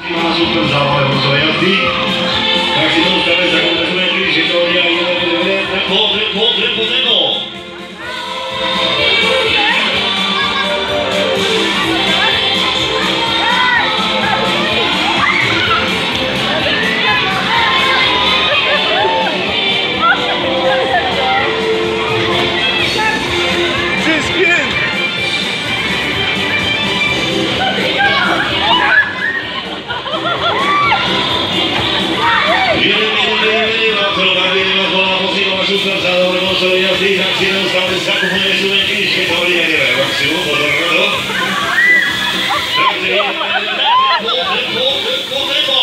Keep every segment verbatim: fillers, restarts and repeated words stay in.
Super zábavou, co je jazdí. Tak si to stane za komentuje, když je to nějaký tempo, tempo, tempo, tempo. Super zábavou, co je jazdí, tak si to stane za komentuje, když je to nějaký maximum, pozor. Takže tempo, tempo, tempo, tempo.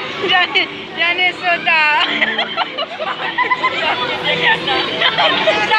Ya ni sudah.